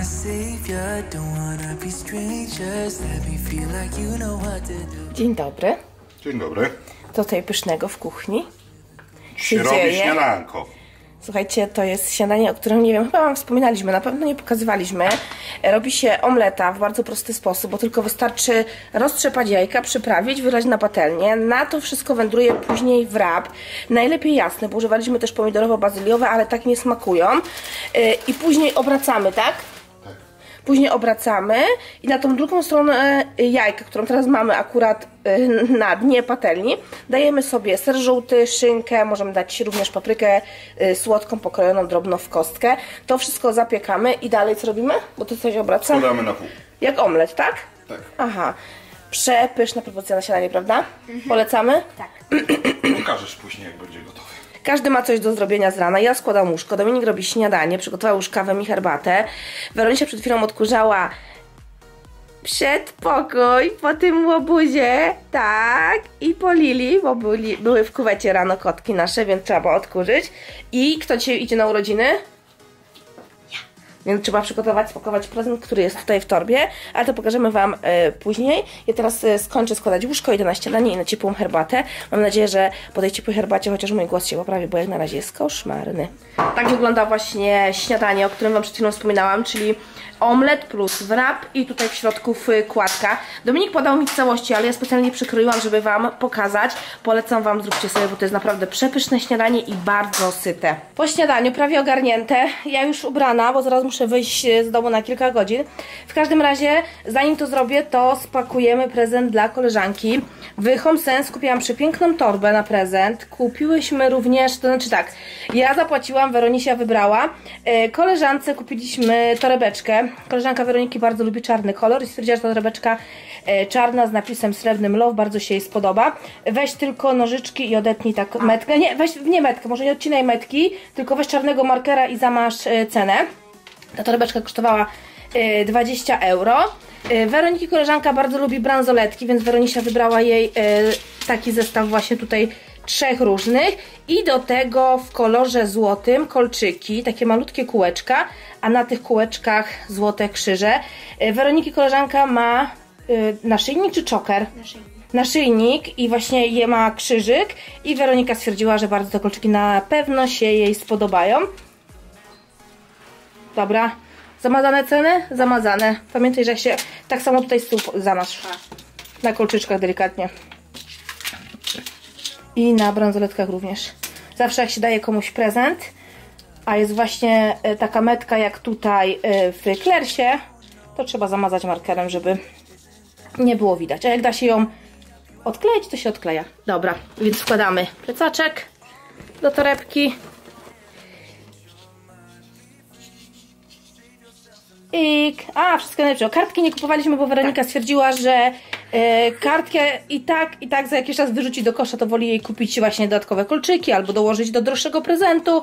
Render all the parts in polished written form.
Dzień dobry. Dzień dobry. Co tutaj pysznego w kuchni? Się robi śniadanko. Słuchajcie, to jest śniadanie, o którym nie wiem, chyba wam wspominaliśmy, na pewno nie pokazywaliśmy. Robi się omleta w bardzo prosty sposób, bo tylko wystarczy roztrzepać jajka, przyprawić, wylać na patelnię. Na to wszystko wędruje później wrap. Najlepiej jasny, bo używaliśmy też pomidorowo-bazyliowe, ale tak nie smakują. I później obracamy, tak? Później obracamy i na tą drugą stronę jajka, którą teraz mamy akurat na dnie patelni, dajemy sobie ser żółty, szynkę, możemy dać również paprykę słodką, pokrojoną drobno w kostkę. To wszystko zapiekamy i dalej co robimy? Bo to coś obraca. Składamy na pół. Jak omlet, tak? Tak. Aha. Przepyszna propozycja na śniadanie, prawda? Polecamy? Tak. Pokażesz później, jak będzie gotowy. Każdy ma coś do zrobienia z rana. Ja składam łóżko, Dominik robi śniadanie, przygotował już kawę i herbatę. Weronika przed chwilą odkurzała przedpokój po tym łobuzie, tak, i po Lili, bo były w kuwecie rano kotki nasze, więc trzeba było odkurzyć. I kto dzisiaj idzie na urodziny? Więc trzeba przygotować, spakować prezent, który jest tutaj w torbie, ale to pokażemy wam później. Ja teraz skończę składać łóżko, idę na śniadanie i na ciepłą herbatę. Mam nadzieję, że po tej ciepłej herbacie chociaż mój głos się poprawi, bo jak na razie jest koszmarny. Tak wygląda właśnie śniadanie, o którym wam przed chwilą wspominałam, czyli omlet plus wrap i tutaj w środku kładka. Dominik podał mi w całości, ale ja specjalnie przykroiłam, żeby wam pokazać. Polecam wam, zróbcie sobie, bo to jest naprawdę przepyszne śniadanie i bardzo syte. Po śniadaniu prawie ogarnięte, ja już ubrana, bo zaraz muszę wyjść z domu na kilka godzin. W każdym razie, zanim to zrobię, to spakujemy prezent dla koleżanki. W Home Sense kupiłam przepiękną torbę na prezent. Kupiłyśmy również, to znaczy tak, ja zapłaciłam, Weronisia wybrała. Koleżance kupiliśmy torebeczkę. Koleżanka Weroniki bardzo lubi czarny kolor i stwierdziła, że ta torebeczka czarna z napisem srebrnym Love bardzo się jej spodoba. Weź tylko nożyczki i odetnij tak metkę. Nie, weź nie metkę, może nie odcinaj metki, tylko weź czarnego markera i zamasz cenę. Ta torebeczka kosztowała 20 euro. Weroniki koleżanka bardzo lubi bransoletki, więc Weronisia wybrała jej taki zestaw właśnie tutaj 3 różnych i do tego w kolorze złotym kolczyki, takie malutkie kółeczka, a na tych kółeczkach złote krzyże. Weroniki koleżanka ma naszyjnik czy czoker? Naszyjnik i właśnie je ma krzyżyk i Weronika stwierdziła, że bardzo te kolczyki na pewno się jej spodobają. Dobra, zamazane ceny? Zamazane. Pamiętaj, że jak się tak samo tutaj z tyłu zamasz. Na kolczyczkach delikatnie. I na bransoletkach również. Zawsze jak się daje komuś prezent, a jest właśnie taka metka jak tutaj w Klersie, to trzeba zamazać markerem, żeby nie było widać. A jak da się ją odkleić, to się odkleja. Dobra, więc wkładamy plecaczek do torebki. Wszystko najlepsze. Kartki nie kupowaliśmy, bo Weronika stwierdziła, że kartkę i tak za jakiś czas wyrzuci do kosza, to woli jej kupić właśnie dodatkowe kolczyki albo dołożyć do droższego prezentu.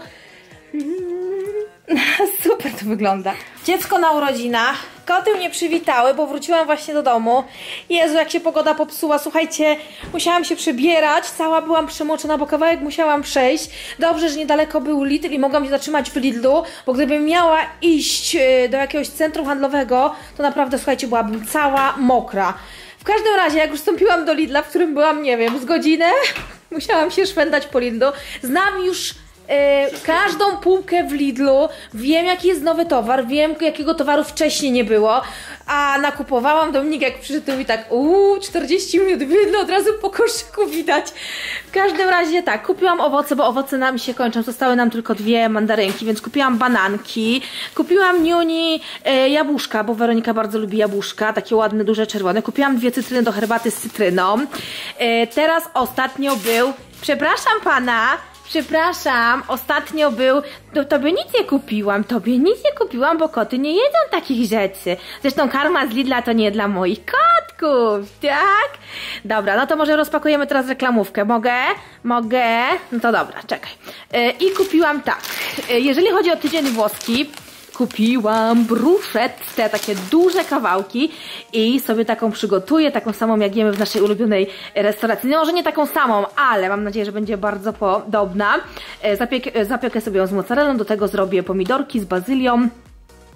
Super to wygląda. Dziecko na urodzinach. Koty mnie przywitały, bo wróciłam właśnie do domu. Jezu, jak się pogoda popsuła. Słuchajcie, musiałam się przebierać. Cała byłam przemoczona, bo kawałek musiałam przejść. Dobrze, że niedaleko był Lidl i mogłam się zatrzymać w Lidlu, bo gdybym miała iść do jakiegoś centrum handlowego, to naprawdę, słuchajcie, byłabym cała mokra. W każdym razie, jak już wstąpiłam do Lidla, w którym byłam, nie wiem, z godzinę, musiałam się szwendać po Lidlu. Znam już każdą półkę w Lidlu, wiem jaki jest nowy towar, wiem jakiego towaru wcześniej nie było, a nakupowałam. Dominik jak przyszedł i tak 40 minut w Lidlu, od razu po koszyku widać. W każdym razie tak, kupiłam owoce, bo owoce nam się kończą, zostały nam tylko 2 mandarynki, więc kupiłam bananki, kupiłam Niuni jabłuszka, bo Weronika bardzo lubi jabłuszka, takie ładne, duże, czerwone. Kupiłam 2 cytryny do herbaty z cytryną. Teraz ostatnio był, przepraszam pana, przepraszam, ostatnio był, tobie nic nie kupiłam, bo koty nie jedzą takich rzeczy. Zresztą karma z Lidla to nie dla moich kotków, tak? Dobra, no to może rozpakujemy teraz reklamówkę. Mogę? Mogę? No to dobra, czekaj. I kupiłam tak, jeżeli chodzi o tydzień włoski, kupiłam bruszettę, takie duże kawałki i sobie taką przygotuję, taką samą jak jemy w naszej ulubionej restauracji. No może nie taką samą, ale mam nadzieję, że będzie bardzo podobna. Zapiekę sobie ją z mozzarellą, do tego zrobię pomidorki z bazylią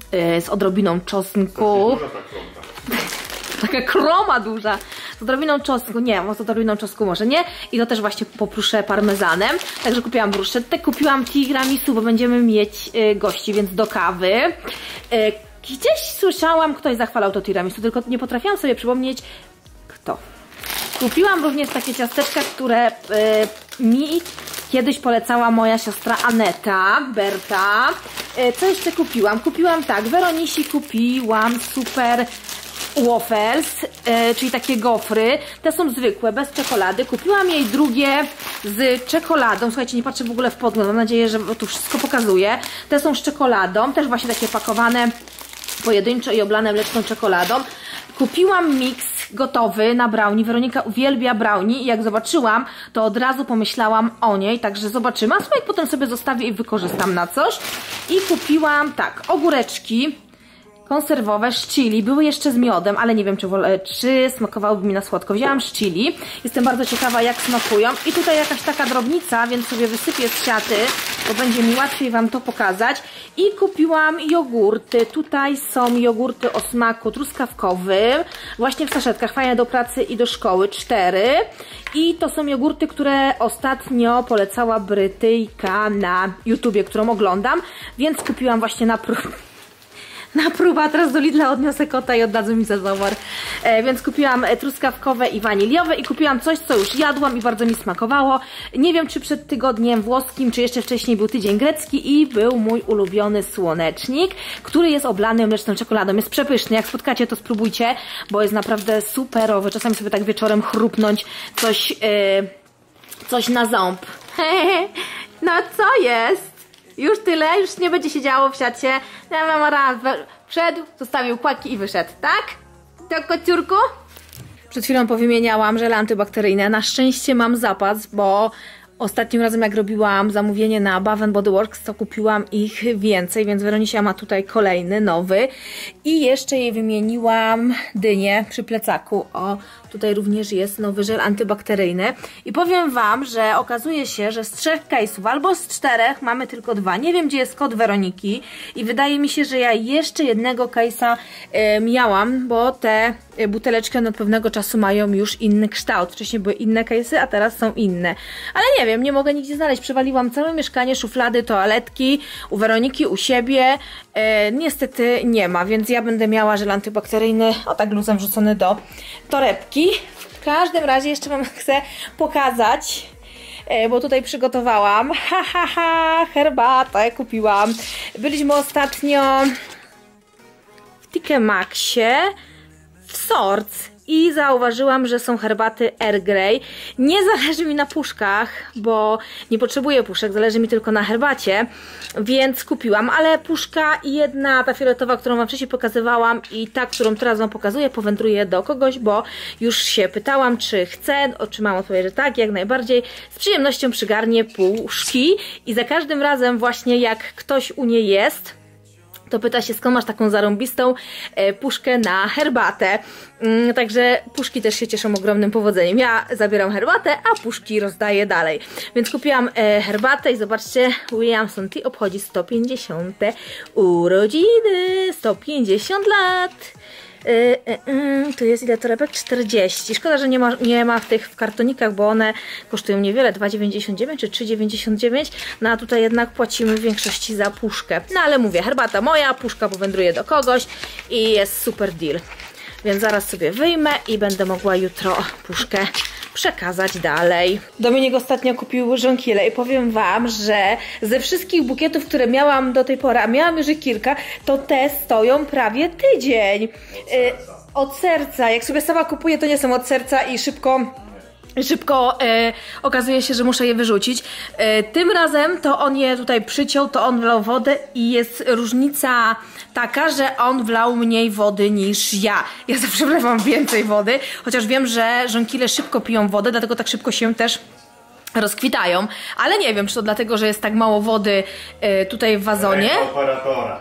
z odrobiną czosnku. Taka kroma duża. Z odrobiną czosnku, nie, z odrobiną czosnku może nie. I to też właśnie popruszę parmezanem. Także kupiłam bruschettę, kupiłam tiramisu, bo będziemy mieć gości, więc do kawy. Gdzieś słyszałam, ktoś zachwalał to tiramisu, tylko nie potrafiłam sobie przypomnieć kto. Kupiłam również takie ciasteczka, które mi kiedyś polecała moja siostra Aneta, Berta. Co jeszcze kupiłam? Kupiłam tak, Weronisi kupiłam super waffles, czyli takie gofry. Te są zwykłe, bez czekolady. Kupiłam jej drugie z czekoladą. Słuchajcie, nie patrzę w ogóle w podgląd. Mam nadzieję, że tu wszystko pokazuję. Te są z czekoladą, też właśnie takie pakowane pojedynczo i oblane mleczną czekoladą. Kupiłam miks gotowy na brownie. Weronika uwielbia brownie i jak zobaczyłam, to od razu pomyślałam o niej, także zobaczymy. A słuchaj, potem sobie zostawię i wykorzystam na coś. I kupiłam tak, ogóreczki konserwowe z chili. Były jeszcze z miodem, ale nie wiem, czy smakowałyby mi na słodko. Wzięłam z chili. Jestem bardzo ciekawa, jak smakują. I tutaj jakaś taka drobnica, więc sobie wysypię z siaty, bo będzie mi łatwiej Wam to pokazać. I kupiłam jogurty. Tutaj są jogurty o smaku truskawkowym. Właśnie w saszetkach. Fajne do pracy i do szkoły. 4. I to są jogurty, które ostatnio polecała Brytyjka na YouTubie, którą oglądam. Więc kupiłam właśnie na próbę, a teraz do Lidla odniosę kota i oddadzą mi za towar. Więc kupiłam truskawkowe i waniliowe i kupiłam coś, co już jadłam i bardzo mi smakowało. Nie wiem, czy przed tygodniem włoskim, czy jeszcze wcześniej był tydzień grecki i był mój ulubiony słonecznik, który jest oblany mleczną czekoladą. Jest przepyszny, jak spotkacie, to spróbujcie, bo jest naprawdę superowy. Czasami sobie tak wieczorem chrupnąć coś na ząb. No co jest? Już tyle? Już nie będzie się działo w siacie? Ja mam raz. Wszedł, zostawił kłaki i wyszedł, tak? To kociurku? Przed chwilą powymieniałam żele antybakteryjne. Na szczęście mam zapas, bo ostatnim razem jak robiłam zamówienie na Bath & Body Works, to kupiłam ich więcej, więc Weronisia ma tutaj kolejny, nowy. I jeszcze jej wymieniłam dynię przy plecaku. O, tutaj również jest nowy żel antybakteryjny. I powiem Wam, że okazuje się, że z 3 case'ów albo z 4 mamy tylko 2. Nie wiem, gdzie jest kod Weroniki i wydaje mi się, że ja jeszcze jednego case'a miałam, bo te buteleczki od pewnego czasu mają już inny kształt. Wcześniej były inne case'y, a teraz są inne. Ale nie wiem, nie mogę nigdzie znaleźć. Przewaliłam całe mieszkanie, szuflady, toaletki, u Weroniki, u siebie. Niestety nie ma, więc ja będę miała żel antybakteryjny, o tak luzem wrzucony do torebki. W każdym razie jeszcze Wam chcę pokazać, bo tutaj przygotowałam herbatę kupiłam. Byliśmy ostatnio w TK Maxie w Sorts i zauważyłam, że są herbaty Earl Grey. Nie zależy mi na puszkach, bo nie potrzebuję puszek, zależy mi tylko na herbacie, więc kupiłam, ale puszka jedna, ta fioletowa, którą Wam wcześniej pokazywałam i ta, którą teraz Wam pokazuję, powędruje do kogoś, bo już się pytałam, czy chcę, otrzymałam odpowiedź, że tak, jak najbardziej, z przyjemnością przygarnię puszki i za każdym razem właśnie jak ktoś u niej jest, to pyta się, skąd masz taką zarąbistą puszkę na herbatę. Także puszki też się cieszą ogromnym powodzeniem. Ja zabieram herbatę, a puszki rozdaję dalej. Więc kupiłam herbatę i zobaczcie, Williamson Tea obchodzi 150. urodziny. 150 lat. Tu jest ile torebek? 40. Szkoda, że nie ma w kartonikach, bo one kosztują niewiele, 2,99 czy 3,99. No a tutaj jednak płacimy w większości za puszkę. No ale mówię, herbata moja, puszka powędruje do kogoś i jest super deal. Więc zaraz sobie wyjmę i będę mogła jutro puszkę przekazać dalej. Dominik ostatnio kupił żonkile i powiem Wam, że ze wszystkich bukietów, które miałam do tej pory, a miałam już ich kilka, to te stoją prawie tydzień. Od serca. Jak sobie sama kupuję, to nie są od serca i szybko okazuje się, że muszę je wyrzucić. Tym razem to on je tutaj przyciął, to on wlał wodę i jest różnica taka, że on wlał mniej wody niż ja. Ja zawsze wlewam więcej wody, chociaż wiem, że żonkile szybko piją wodę, dlatego tak szybko się też rozkwitają, ale nie wiem, czy to dlatego, że jest tak mało wody tutaj w wazonie. Operatora.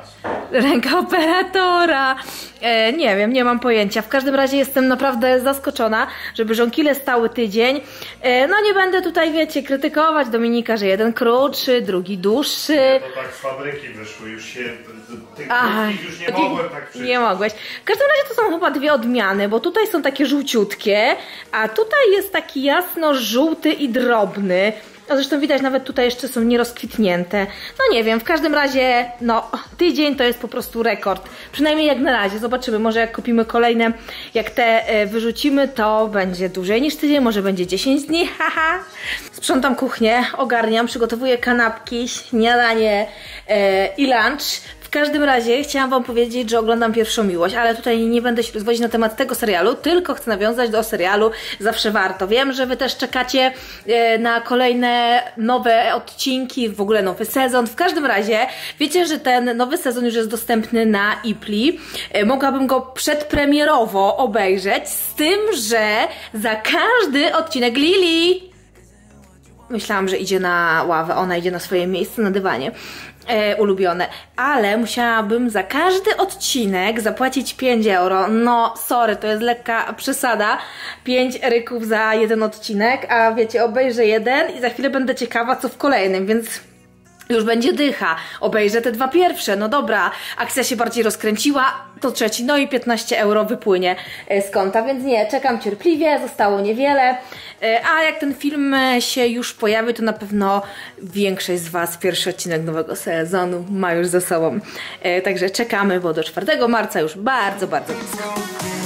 Ręka operatora. Nie wiem, nie mam pojęcia. W każdym razie jestem naprawdę zaskoczona, że brzonkile stały tydzień. No nie będę tutaj, wiecie, krytykować Dominika, że jeden krótszy, drugi dłuższy. To tak z fabryki wyszły, już się... Tych już nie mogłem tak przyjść. Nie mogłeś. W każdym razie to są chyba dwie odmiany, bo tutaj są takie żółciutkie, a tutaj jest taki jasno-żółty i drobny. No zresztą widać, nawet tutaj jeszcze są nierozkwitnięte. No nie wiem, w każdym razie, no tydzień to jest po prostu rekord. Przynajmniej jak na razie. Zobaczymy, może jak kupimy kolejne, jak te wyrzucimy, to będzie dłużej niż tydzień, może będzie 10 dni, haha. Sprzątam kuchnię, ogarniam, przygotowuję kanapki, śniadanie i lunch. W każdym razie chciałam wam powiedzieć, że oglądam Pierwszą Miłość, ale tutaj nie będę się rozwodzić na temat tego serialu, tylko chcę nawiązać do serialu Zawsze Warto. Wiem, że wy też czekacie na kolejne nowe odcinki, w ogóle nowy sezon. W każdym razie wiecie, że ten nowy sezon już jest dostępny na Ipli. Mogłabym go przedpremierowo obejrzeć, z tym, że za każdy odcinek Lili... Myślałam, że idzie na ławę, ona idzie na swoje miejsce na dywanie. Ulubione, ale musiałabym za każdy odcinek zapłacić 5 euro. No, sorry, to jest lekka przesada. 5 ryków za jeden odcinek, a wiecie, obejrzę jeden i za chwilę będę ciekawa, co w kolejnym, więc już będzie dycha. Obejrzę te dwa pierwsze, no dobra, akcja się bardziej rozkręciła, to trzeci, no i 15 euro wypłynie z konta, więc nie, czekam cierpliwie, zostało niewiele, a jak ten film się już pojawi, to na pewno większość z was pierwszy odcinek nowego sezonu ma już za sobą. Także czekamy, bo do 4 marca już bardzo, bardzo blisko.